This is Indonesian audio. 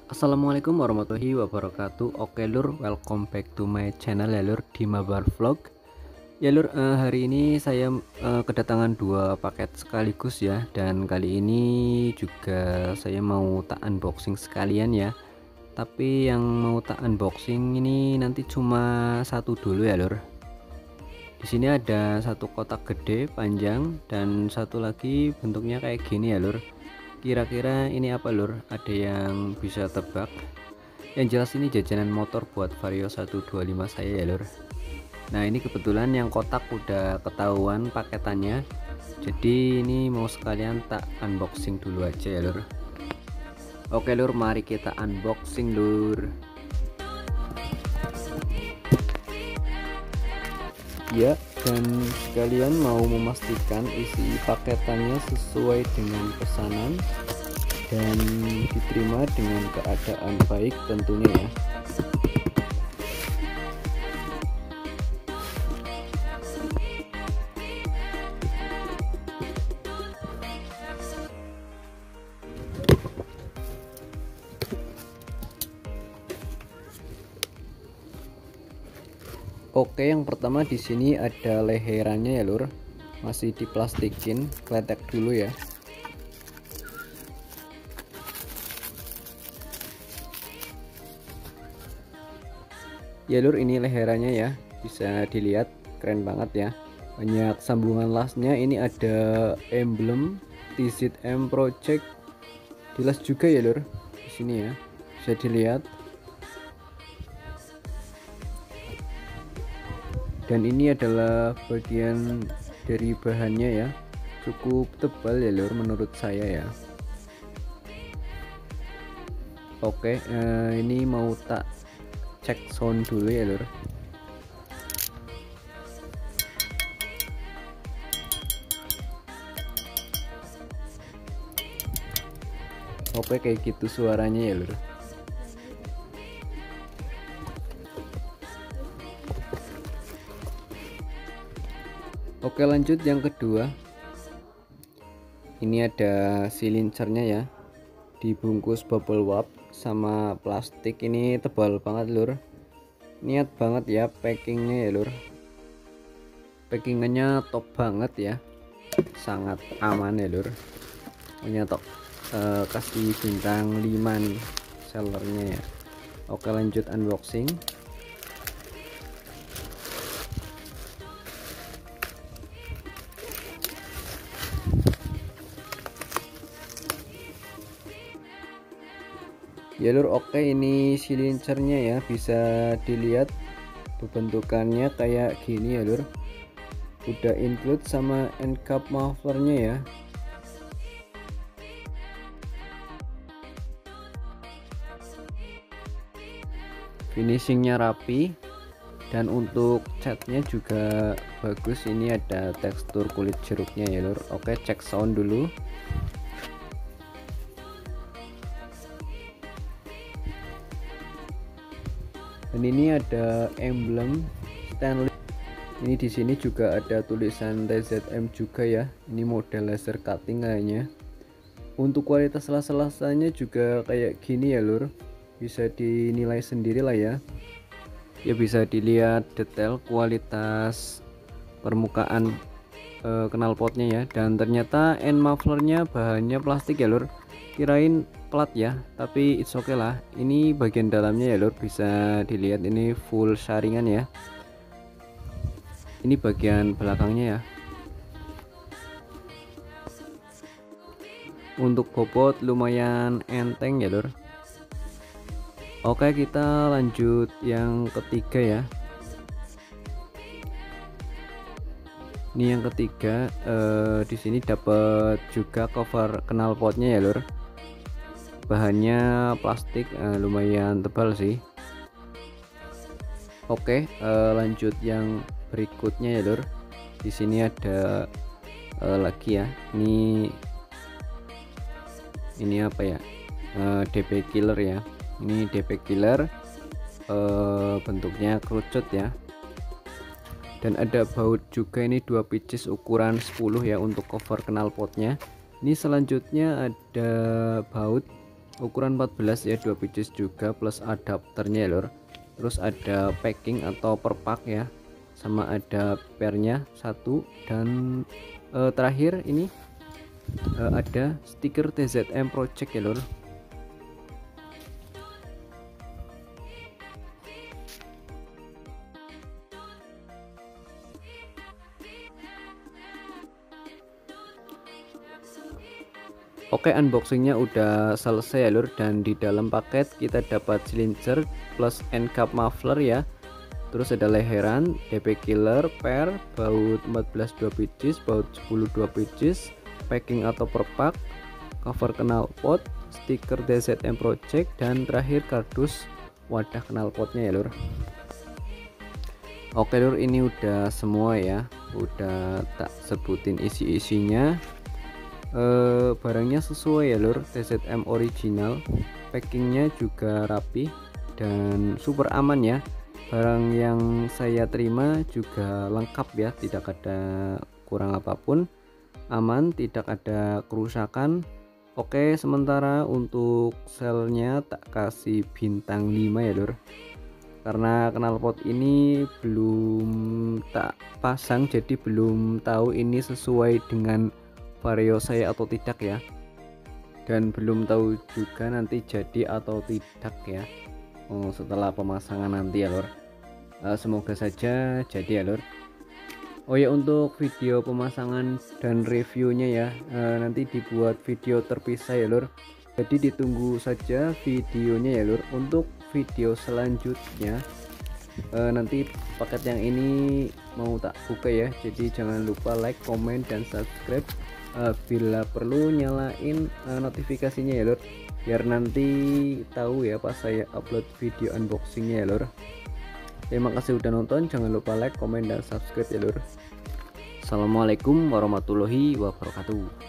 Assalamualaikum warahmatullahi wabarakatuh. Oke lur, welcome back to my channel ya lur, di Mabar Vlog. Ya lur, hari ini saya kedatangan dua paket sekaligus ya, dan kali ini juga saya mau tak unboxing sekalian ya. Tapi yang mau tak unboxing ini nanti cuma satu dulu ya lur. Di sini ada satu kotak gede panjang dan satu lagi bentuknya kayak gini ya lur. Kira-kira ini apa lur? Ada yang bisa tebak? Yang jelas ini jajanan motor buat Vario 125 saya ya lur. Nah ini kebetulan yang kotak udah ketahuan paketannya, jadi ini mau sekalian tak unboxing dulu aja ya lur. Oke lur, mari kita unboxing lur. Ya, dan sekalian mau memastikan isi paketannya sesuai dengan pesanan dan diterima dengan keadaan baik tentunya ya. Oke, yang pertama di sini ada leherannya ya lur, masih diplastikin, kletek dulu ya. Ya lur, ini leherannya ya, bisa dilihat keren banget ya, banyak sambungan lasnya. Ini ada emblem TZM Project, jelas juga ya lur di sini ya, bisa dilihat. Dan ini adalah bagian dari bahannya ya, cukup tebal ya lur menurut saya ya. Oke, ini mau tak cek sound dulu ya lur. Oke, kayak gitu suaranya ya lur. Oke, lanjut yang kedua. Ini ada silincernya ya, dibungkus bubble wrap sama plastik. Ini tebal banget lur, niat banget ya packingnya ya lur. Packingannya top banget ya, sangat aman ya lur. Punya top, kasih bintang 5 nih sellernya ya. Oke, lanjut unboxing. Ya lur, oke, ini silincernya ya, bisa dilihat bentukannya kayak gini ya lur. Udah include sama end cap mufflernya ya. Finishingnya rapi, dan untuk catnya juga bagus. Ini ada tekstur kulit jeruknya ya lur. Oke, cek sound dulu. Dan ini ada emblem stainless. Ini di sini juga ada tulisan TZM juga ya. Ini model laser cutting kayaknya. Untuk kualitas las-lasanya juga kayak gini ya lur, bisa dinilai sendiri lah ya. Ya bisa dilihat detail kualitas permukaan knalpotnya ya. Dan ternyata end mufflernya bahannya plastik ya lur, kirain plat ya, tapi it's okay lah. Ini bagian dalamnya ya lur, bisa dilihat ini full saringan ya. Ini bagian belakangnya ya. Untuk bobot lumayan enteng ya lur. Oke, kita lanjut yang ketiga ya. Ini yang ketiga, di sini dapat juga cover knalpotnya ya lur. Bahannya plastik, lumayan tebal sih. Oke, lanjut yang berikutnya ya lur. Di sini ada lagi ya. Ini apa ya? DP killer ya. Ini DP killer, bentuknya kerucut ya. Dan ada baut juga, ini 2 pieces ukuran 10 ya untuk cover knalpotnya. Ini selanjutnya ada baut ukuran 14 ya, 2 pieces juga plus adapternya ya lur. Terus ada packing atau per pak ya, sama ada pernya satu, dan terakhir ini ada stiker TZM Project ya lur. Oke, unboxingnya udah selesai ya lur, dan di dalam paket kita dapat silinder plus end cap muffler ya. Terus ada leheran, DP killer, per, baut 14 2 pieces, baut 10 2 pieces, packing atau per pak, cover knalpot, stiker DZM Project, dan terakhir kardus wadah knalpotnya ya lur. Oke lur, ini udah semua ya, udah tak sebutin isi-isinya. Barangnya sesuai ya lur, TZM original, packingnya juga rapi dan super aman ya. Barang yang saya terima juga lengkap ya, tidak ada kurang apapun, aman, tidak ada kerusakan. Oke, sementara untuk selnya tak kasih bintang 5 ya lur, karena knalpot ini belum tak pasang, jadi belum tahu ini sesuai dengan vario saya atau tidak ya, dan belum tahu juga nanti jadi atau tidak ya setelah pemasangan nanti ya lur. Semoga saja jadi ya lur. Oh ya, untuk video pemasangan dan reviewnya ya nanti dibuat video terpisah ya lur, jadi ditunggu saja videonya ya lur. Untuk video selanjutnya nanti paket yang ini mau tak buka ya, jadi jangan lupa like, comment, dan subscribe. Bila perlu nyalain notifikasinya ya lur, biar nanti tahu ya pas saya upload video unboxingnya ya lur. Terima kasih udah nonton, jangan lupa like, comment, dan subscribe ya lur. Assalamualaikum warahmatullahi wabarakatuh.